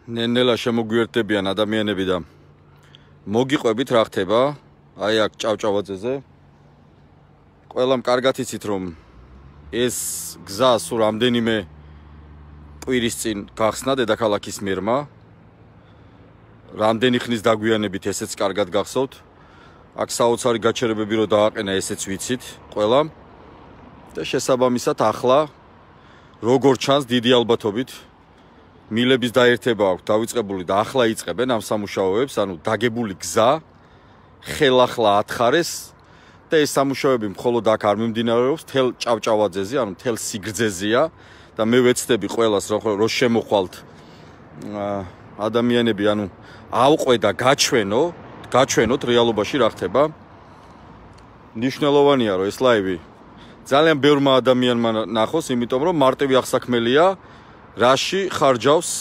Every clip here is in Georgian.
ნენელა შემოგვიერთდებიან ადამიანები და მოგიყვებით რა ხდება აი აქ ჭავჭავაძეზე ყველამ კარგად იცით რომ ეს გზა სულ რამდენიმე კვირის წინ გახსნა დედაქალაქის მერმა რამდენი ხნის დაგვიანებით ესეც კარგად გახსოვთ აქ საოცარი გაჩერებები რო დააყენა ესეც ვიცით ყველამ და შესაბამისად ახლა როგორ ჩანს დიდი ალბათობით მილების დაერთება აქვს დავიწყებული და ახლა იწყებენ ამ სამუშაოებს, ანუ დაგებული გზა ხელახლა ათხარეს და ეს სამუშაოები მხოლოდ აქ არ მიმდინარეობს, თელ ჭავჭავაძეზე, ანუ თელ სიგრძეზეა და მე ვეცდები ყველას რომ შემოხვალთ ადამიანები, ანუ ავყვე და გაჩვენოთ რეალობაში რა ხდება. ნიშნულოვანია რომ ეს ლაივი ძალიან ბევრმა ადამიანმა ნახოს, იმიტომ რომ მარტივი აღსაქმელია რაში ხარჯავს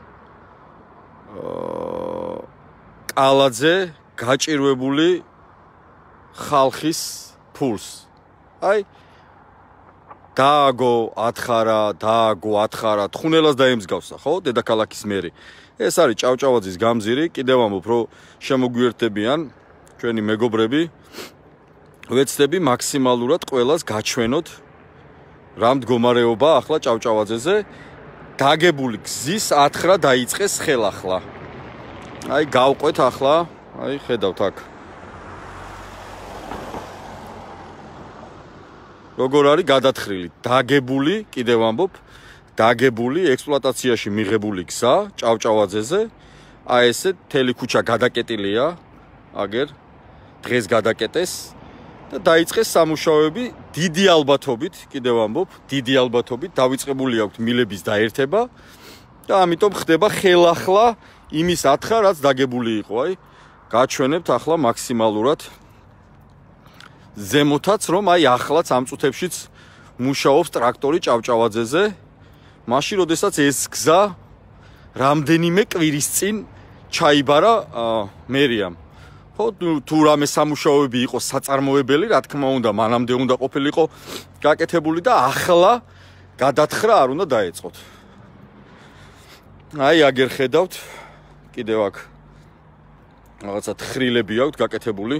კალაძე გაჭირვებული ხალხის ფულს. აი დააგო ათხარა თხუნელას დაემსგავსა, ხო? დედაქალაქის მერი. ეს არის ჭავჭავაძის გამზირი, კიდევ ამბობ რომ შემოგვიერთდებიან ჩვენი მეგობრები. ვეცდები მაქსიმალურად ყველას გაჩვენოთ რა მდგომარეობა ახლა ჭავჭავაძეზე. დაგებული გზის ათხრა დაიწყეს ხელახლა. აი გავყვეთ ახლა, აი ხედავთ აქ. როგორ არის გადათხრილი, დაგებული, კიდევ ამბობ, დაგებული ექსპლუატაციაში მიღებული გზა ჭავჭავაძეზე. აი ესე მთელი ქუჩა გადაკეტილია, აგერ დღეს გადაკეტეს და დაიწყეს სამუშაოები დიდი ალბათობით, კიდევ ამბობ, დიდი ალბათობით დავიწყებული აქვს მილების დაერთება და ამიტომ ხდება ხელახლა იმის ათხა, რაც დაგებული იყო, აი. გაჩვენებთ ახლა მაქსიმალურად ზემოთაც, რომ აი ახლაც ამ წუთებშიც მუშაობს ტრაქტორი ჭავჭავაძეზე, მაშინ როდესაც ეს გზა რამდენიმე კვირის წინ ჩაიბარა მერიამ. ხო, თუ რამე სამუშაოები იყო საწარმოებელი, რა თქმა უნდა, მანამდე უნდა ყოფილიყო გაკეთებული და ახლა გადათხრა არ უნდა დაეწყოთ. აი აგერ ხედავთ, კიდევ აქ რაღაცა თხრილები აქვს გაკეთებული.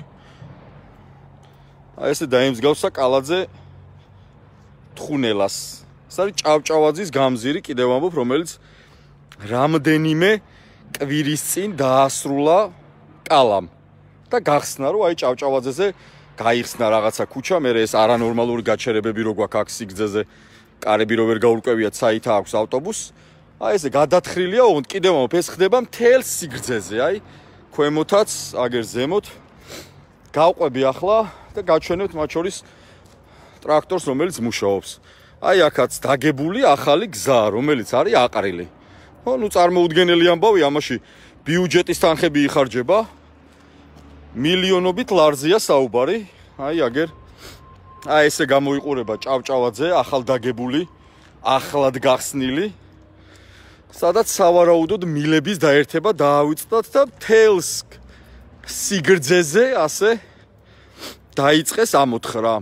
აი ესე დაემსგავსა კალაძე თხუნელას. ეს არის ჭავჭავაძის გამზირი, კიდევ ამბობ, რომელიც რამდენიმე კვირის წინ დაასრულა კალამ. და გახსნა რომ აი ჭავჭავაძეზე გაიხსნა რაღაცა ქუჩა, მე ეს არანორმალური გაჩერებები რო გვაქვს აქ სიგრძეზე, კარები რო ვერ გაურკვევიათ, საით აქვს ავტობუსს. აი ესე გადათხრილია, ოღონდ კიდევ ამბობ, ეს ხდება მთელ სიგრძეზე, აი ქვემოთაც, აგერ ზემოთ. გავყვები ახლა და გაჩვენებთ მათ შორის ტრაქტორს, რომელიც მუშაობს. აი აქაც დაგებული ახალი გზა, რომელიც არის აყრილი. ხო, ნუ წარმოუდგენელი ამბავი, ამაში ბიუჯეტის თანხები იხარჯება. მილიონობით ლარზია საუბარი. აი აგერ. აი ესე გამოიყურება ჭავჭავაძე, ახალ დაგებული, ახლად გახსნილი. სადაც სავარაუდოდ მილების დაერთება დაავიწყდათ და თელს სიგრძეზე ასე დაიწყეს ამოთხრა.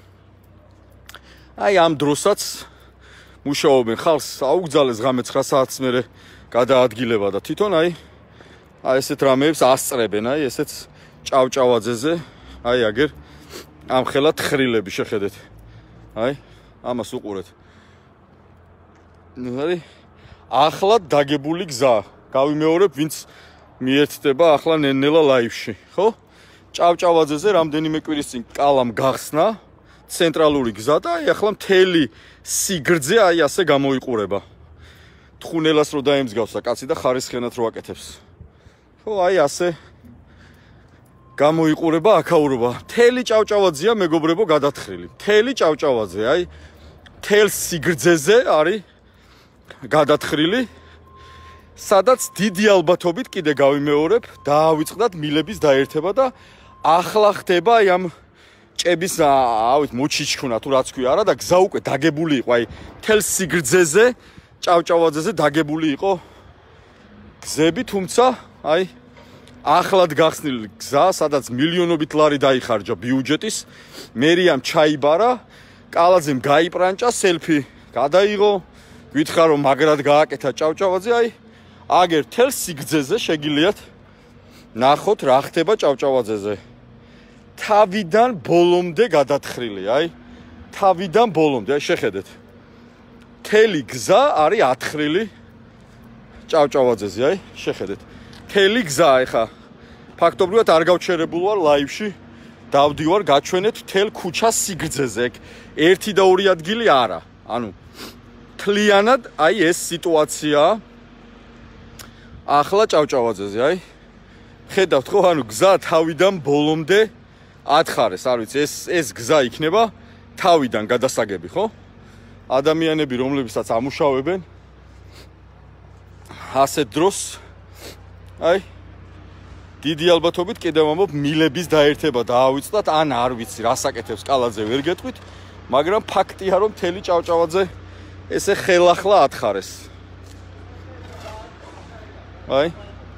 აი ამ დროსაც მუშაობენ ხალხს, აუგზალეს ღამე 9 საათს მერე გადაადგილება და თვითონ აი ესეთ რამეებს ასწრებენ, აი ესეც ჭავჭავაძეზე, აი აგერ ამ ხელა თხრილები შეხედეთ. აი ამას უყურეთ. ნუ ახლა დაგებული გზა. გავიმეორებ, ვინც მიერთდება ახლა ნენელა ლაივში, ხო? ჭავჭავაძეზე რამდენიმე კვირის წინ კალამ გახსნა ცენტრალური გზა და აი ახლა მთელი სიგრძე აი ასე გამოიყურება. თხუნელას რო დაემსგავსა კაცი და ხარისხენად რო აკეთებს. ხო, აი ასე გამოიყურება აქაურობა. მთელი ჭავჭავაძეა მეგობრებო გადათხრილი. მთელი ჭავჭავაძე, აი მთელ სიგრძეზე არის გადათხრილი. სადაც დიდი ალბათობით კიდე გავიმეორებ, დაავიწყდათ მილების დაერთება და ახლა ხდება აი ამ ჭების ავით მოჩიჩქუნა თუ რაც ქვია არა და გზა უკვე დაგებული იყო, აი მთელ სიგრძეზე ჭავჭავაძეზე დაგებული იყო გზები, თუმცა აი ახლად გახსნილი გზა, სადაც მილიონობით ლარი დაიხარჯა ბიუჯეტის, მერიამ ჩაიბარა, კალაძემ გაიპრანჭა, სელფი გადაიღო, გითხრა რომ მაგრად გააკეთა ჭავჭავაძე, აი აგერ თელ სიგრძეზე შეგიძლიათ ნახოთ რა ხდება ჭავჭავაძეზე. თავიდან ბოლომდე გადათხრილი, აი. თავიდან ბოლომდე, აი შეხედეთ. თელი გზა არის ათხრილი ჭავჭავაძეზე, აი, შეხედეთ. თელი გზა, ეხა ფაქტობრივად არ გავჩერებულ ვარ ლაივში. დავდივარ გაჩვენეთ თელ ქუჩას სიგრძეზე. ერთი და ორი ადგილი არა. ანუ თლიანად აი ეს სიტუაცია ახლა ჭავჭავაძეზე, აი. ხედავთ ხო, ანუ გზა თავიდან ბოლომდე ათხარეს, არ ვიცი, ეს გზა იქნება თავიდან გადასაგები, ხო? ადამიანები, რომლებსაც ამუშავებენ ასეთ დროს, აი, დიდი ალბათობით კიდევ ამბობ მილების დაერთება დაავიწყდათ, ან არ ვიცი, რასაკეთებს კალაძე ვერ გეტყვით, მაგრამ ფაქტია, რომ მთელი ჭავჭავაძე ესე ხელახლა ათხარეს. აი,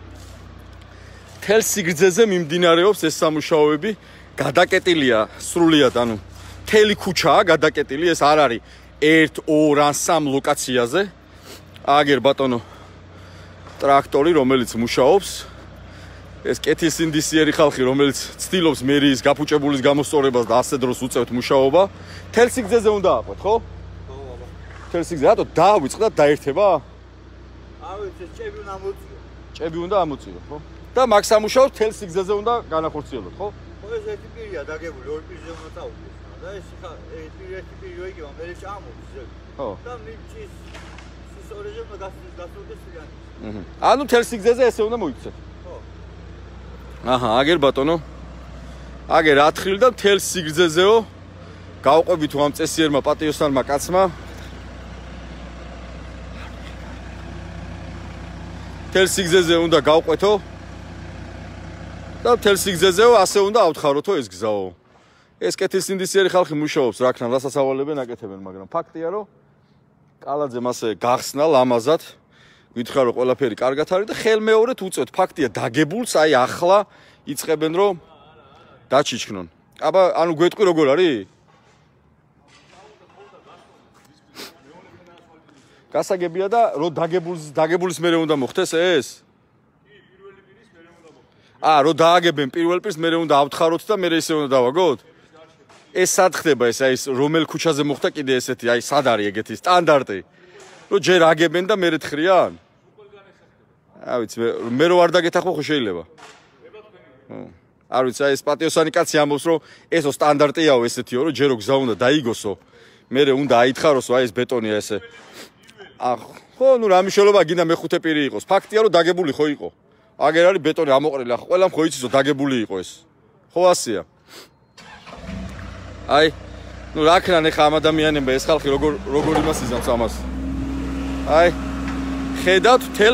თელ სიგრძეზე მიმდინარეობს ეს სამუშაოები, გადაკეტილია სრულიად, ანუ მთელი ქუჩაა გადაკეტილი, ეს არ არის 1, 2 ან 3 ლოკაციაზე. აგერ ბატონო ტრაქტორი, რომელიც მუშაობს, ეს კეთილსინდისიერი ხალხი, რომელიც ცდილობს მერიის გაფუჭებულის გამოსწორებას და ასე დროს უწევთ მუშაობა, თელ სიგრძეზე უნდა აყვეთ, ხო? ხო, აბა. თელ სიგრძეზე, რატო დაავიწყდა დაერთება? ავიც ეს ჭები უნდა ამოწიო. ჭები უნდა ამოწიო, ხო? და მაგ სამუშაოს თელ სიგრძეზე უნდა განახორციელოთ, ხო? ხო, ეს ერთი პირია დაგებული, ორი პირზე უნდა წავიდეს. და ეს ხა ერთი პირი როიგება, მე ჩამოდის ზევი. ხო. და მიჭის სისორეზე უნდა გასულდეს სიგანი. ანუ თელ სიგრძეზე ესე უნდა მოიქცეთ. ხო. აჰა, აგერ ბატონო. აგერ ათხრილი და თელ სიგრძეზეო გავყვებით ამ წესიერმა პატიოსანმა კაცმა. თელ სიგრძეზე უნდა გავყვეთო. და თელ სიგრძეზეო ასე უნდა ავთხაროთო ეს გზაო. ეს კეთილსინდისიერი ხალხი მუშაობს, რა ქნა, რასაც ავალებენ, აკეთებენ, მაგრამ ფაქტია, რომ კალაძემ ასე გახსნა ლამაზად, გითხრა, რომ ყველაფერი კარგად არის და ხელმეორედ უწევთ, ფაქტია, დაგებულს აი ახლა იწყებენ, რომ დაჩიჩქნონ. აბა, ანუ გვეტყვი როგორ არის? გასაგებია და რომ დაგებულის მერე უნდა მოხდეს ეს? რო დააგებენ პირველ პირს, მერე უნდა ავთხაროთ და მერე ისე უნდა დავაგოთ? ეს სად ხდება ეს, აი რომელ ქუჩაზე მოხდა კიდე ესეთი, აი სად არის ეგეთი სტანდარტი? რომ ჯერ აგებენ და მერე თხრიან? არ ვიცი, მე რო არ დაგეთახო ხო შეიძლება? არ ვიცი, აი ეს პატიოსანი კაცი ამბობს, რომ ესო სტანდარტიაო ესეთიო, რომ ჯერო გზა უნდა დაიგოსო, მერე უნდა აითხაროსო, აი ეს ბეტონია ესე. ხო, ნუ რა მნიშვნელობა გინდა მეხუთე პირი იყოს. ფაქტია, რომ დაგებული ხო იყო. აგერ არის ბეტონი ამოყრილი, ახლა ყველამ ხო იცისო დაგებული იყო ეს. ხო ასია. აი, ნუ რა ქნან ეხა ამ ადამიანებმა ეს ხალხი როგორ იმას იზამს ამას. აი, ხედავთ თელ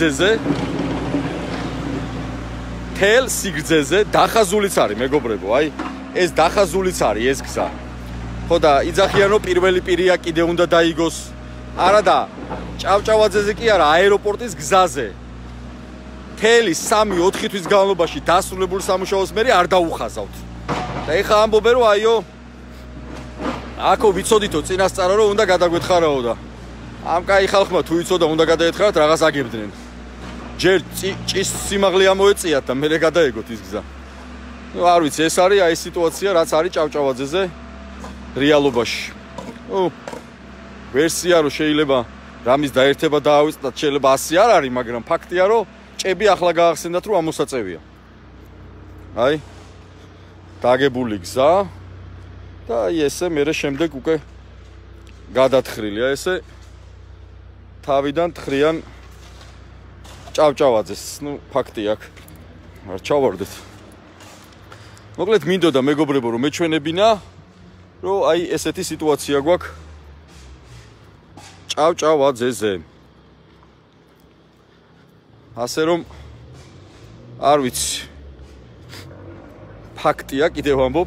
სიგრძეზე დახაზულიც არის მეგობრებო, აი, ეს დახაზულიც არის ეს გზა. ხო და იძახიან რომ პირველი პირია კიდე უნდა დაიგოს. არა და ჭავჭავაძეზე კი არა, აეროპორტის გზაზე. თელი 3-4 თვის განმავლობაში დასრულებული სამუშაოს მერე არ დაუხაზავთ. და ეხა ამბობენ რომ აიო აქო ვიცოდითო წინასწარა რომ უნდა გადაგვეთხარაო და ამ კაი ხალხმა თუ იცოდა უნდა გადაეთხარათ რაღაც აგებდნენ. ჯერ ჭის სიმაღლე ამოეწიათ და მერე გადაეგოთ ის გზა. ნუ არ ვიცი, ეს არის აი სიტუაცია, რაც არის ჭავჭავაძეზე რეალობაში. ვერსია რომ შეიძლება რამის დაერთება დაავიწყდათ, შეიძლება ასე არ არის, მაგრამ ფაქტია რომ ჭები ახლა გაახსენდათ რომ ამოსაწევია. აი დაგებული გზა და აი ესე მერე შემდეგ უკვე გადათხრილია ესე თავიდან თხრიან ჭავჭავაძეს. ნუ ფაქტი აქ არ ჩავარდეთ. მოკლედ მინდოდა მეგობრებო რომ მეჩვენებინა რომ აი ესეთი სიტუაცია გვაქვს ჭავჭავაძეზე. ასე რომ არ ვიცი. ფაქტია, კიდევ ამბობ,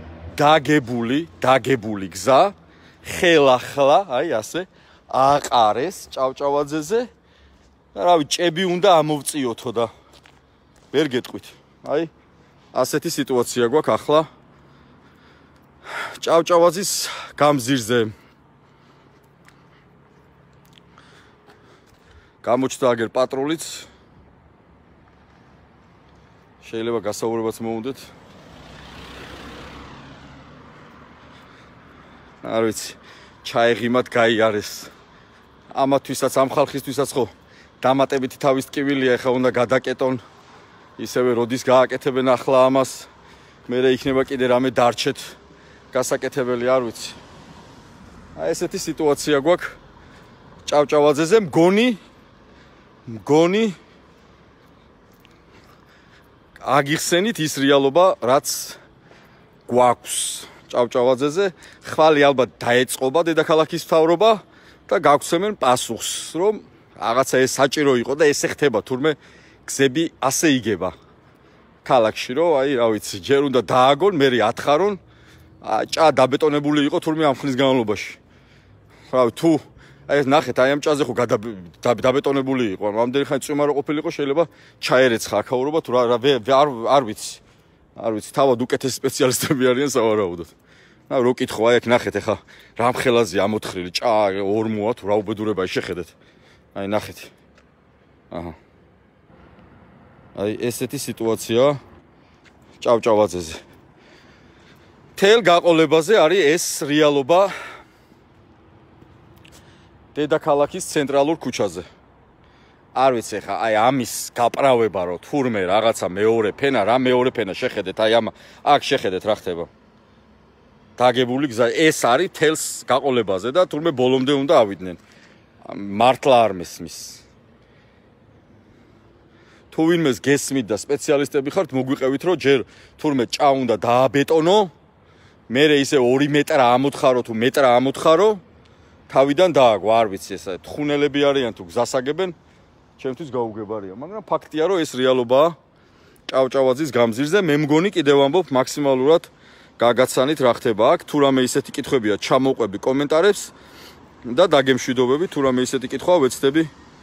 დაგებული გზა ხელახლა, აი ასე აყარეს ჭავჭავაძეზე. და რავი, ჭები უნდა ამოვწიოთო და ვერ გეტყვით. აი ასეთი სიტუაცია გვაქვს ახლა ჭავჭავაძის გამზირზე. გამოჩნდა აგერ პატრულიც. შეიძლება გასაუბრებაც მოუნდეთ. არ ვიცი, ჩაეღიმათ გაიარეს. ამათვისაც ამ ხალხისთვისაც ხო დამატებითი თავის ტკივილია, ეხა უნდა გადაკეტონ. ისევე როდის გააკეთებენ ახლა ამას. მერე იქნება კიდე რამე დარჩეთ გასაკეთებელი, არ ვიცი. აი ესეთი სიტუაცია გვაქვს ჭავჭავაძეზე, მგონი აგიხსენით ის რეალობა, რაც გვაქვს ჭავჭავაძეზე. ხვალე ალბათ დაეწყობა დედაქალაქის მთავრობა და გაგვცემენ პასუხს, რომ რაღაცა ეს საჭირო იყო და ესე ხდება, თურმე გზები ასე იგება ქალაქში, რომ აი რა ვიცი, ჯერ უნდა დააგონ, მერე ათხარონ, ჭა დაბეტონებული იყო თურმე ამ ხნის განმავლობაში. რავი, თუ აი ეს ნახეთ, აი ამ ჭაზე ხო დაბეტონებული იყო, ამდენი ხანი წვიმარო ყოფილიყო, შეიძლება ჩაერეცხა აქაურობა, თუ არ ვიცი, თავად უკეთეს სპეციალისტები არიან სავარაუდოდ. რა რო კითხო, აი აქ ნახეთ, ეხა რამხელაზია ამოთხრილი, ჭა ორმოა თუ რა უბედურება შეხედეთ. აი ნახეთ. აჰა. აი ესეთი სიტუაცია ჭავჭავაძეზე. თელ გაყოლებაზე არის ეს რეალობა დედაქალაქის ცენტრალურ ქუჩაზე. არ ვიცი ხა, აი ამის გაправება რო თურმე რაღაცა მეორე ფენა, რა მეორე ფენა შეხედეთ, აი ამ აქ შეხედეთ რა ხდება. დაგებული გზა ეს არის თელს გაყოლებაზე და თურმე ბოლომდე უნდა ავიდნენ. მართლა არ მესმის. თუ ვინმეს გესმით და სპეციალისტები ხართ, მოგვიყევით რომ ჯერ თურმე ჭა უნდა დააბეტონო, მერე ისე 2 მეტრა ამოთხარო თუ მეტრა ამოთხარო, თავიდან დააგო, არ ვიცი ესა თხუნელები არიან თუ გზასაგებენ, ჩემთვის გაუგებარია, მაგრამ ფაქტია რომ ეს რეალობაა ჭავჭავაძის გამზირზე. მე მგონი კიდევ ამბობ მაქსიმალურად გაგაცანით რა ხდება აქ, თუ რამე ისეთი კითხვებია, ჩამოყვები კომენტარებს და დაგემშვიდობები, თუ რამე ისეთი კითხვა ვეცდები.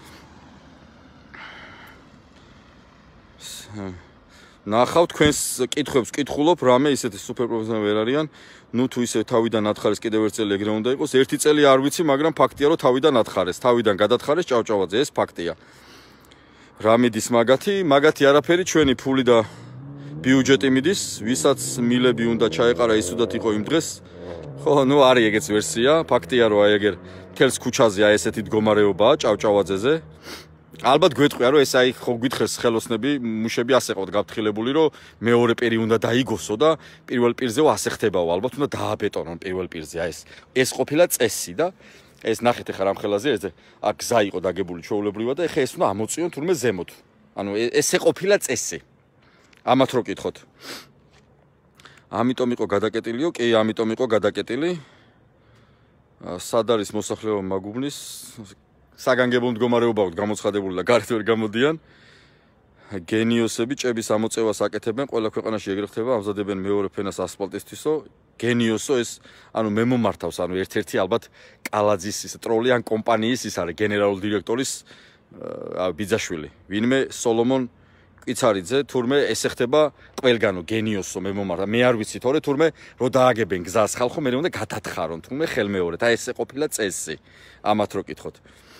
ნახავ თქვენს კითხვებს კითხულობ, რამე ისეთი სუპერპროფესიონალი ვერ არიან. ნუ თუ ისე თავიდან ათხარეს კიდევ ერთ წელი ეგრე უნდა იყოს. ერთი წელი არ ვიცი, მაგრამ ფაქტია რომ თავიდან ათხარეს, თავიდან გადათხარეს ჭავჭავაძე, ეს ფაქტია. რა მიდის მაგათი არაფერი, ჩვენი ფული და ბიუჯეტი მიდის, ვისაც მილები უნდა ჩაეყარა, ისუდათ იყო იმ დღეს. ხო, ნუ არის ეგეც ვერსია, ფაქტია რომ აი ეგერ თელს ქუჩაზე აი ესეთი მდგომარეობაა ჭავჭავაძეზე. ალბათ გვეტყვია რომ ეს აი ხო გითხეს ხელოსნები, მუშები ასე ყავთ გაფრთხილებული რომ მეორე პირი უნდა დაიგოსო და პირველ პირზეო ასე ხდებაო, ალბათ უნდა დააბეტონონ პირველ პირზე. აი ეს ყოფილა წესი და ეს ნახეთ ახლა რამხელაზე ეს აქ გზა იყო დაგებული ჩვეულებრივად და ახლა ეს უნდა ამოწიონ თურმე ზემოთ. ანუ ესე ყოფილა წესი. ამათ რო კითხოთ. ამიტომ იყო გადაკეტილიო, კი, ამიტომ იყო გადაკეტილი. სად არის მოსახლეობა მაგუბნის საგანგებო მდგომარეობა აქვს გამოცხადებული და გარეთ ვერ გამოდიან. გენიოსები ჭების ამოწევას აკეთებენ, ყველა ქვეყანაში ეგრე ხდება, ამზადებენ მეორე ფენას ასფალტისთვისო. გენიოსო ეს, ანუ მე მომართავს, ანუ ერთ-ერთი ალბათ კალაძის ის ტროლი ან კომპანიის ის არის გენერალური დირექტორის ბიძაშვილი. ვინმე სოლომონ კვიცარიძე, თურმე ესე ხდება ყველგანო გენიოსო მე მომართა. მე არ ვიცი თორე თურმე რო დააგებენ გზას ხალხო, მე უნდა გადათხარონ თურმე ხელმეორედ. აი ესე ყოფილა წესი. ამათ რო კითხოთ.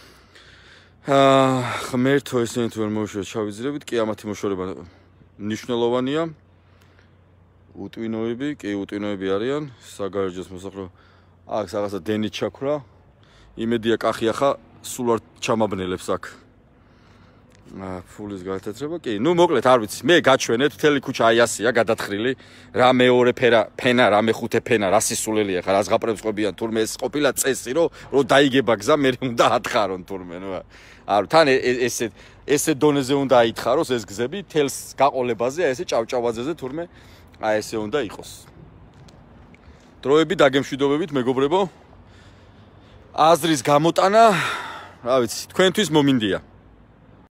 ღმერთო ესენი თუ ვერ მოუშვიათ ჩავიძრებით, კი ამათი მოშორება მნიშვნელოვანია. უტვინოები, კი უტვინოები არიან, საგარეჯოს მოსახლეობა. აქ რაღაცა დენი ჩაქრა. იმედია კახი ახლა სულ არ ჩამაბნელებს აქ. ფულის გათეთრება, კი, ნუ მოკლედ არ ვიცი, მე გაჩვენეთ, მთელი ქუჩა აი ასია გადათხრილი, რა მეორე ფენა, რა მეხუთე ფენა, რა სისულელია, ხა რა ზღაპრებს ყვებიან, თურმე ეს ყოფილა წესი, რომ დაიგება გზა, მე უნდა ათხარონ თურმე, ნუ არ თან ესე დონეზე უნდა აითხაროს ეს გზები, თელს გაყოლებაზე, აი ესე ჭავჭავაძეზე თურმე აი ესე უნდა იყოს. დროები დაგემშვიდობებით, მეგობრებო. აზრის გამოტანა, რა ვიცი, თქვენთვის მომინდია.